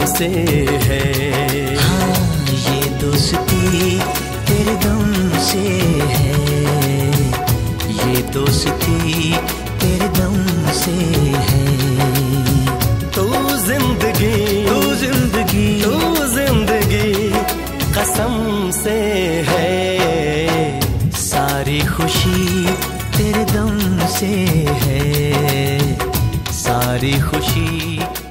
से है। हाँ ये दोस्ती तेरे दम से है, ये दोस्ती तेरे दम से है। तू जिंदगी, तू जिंदगी, तू जिंदगी कसम से है। सारी खुशी तेरे दम से है, सारी खुशी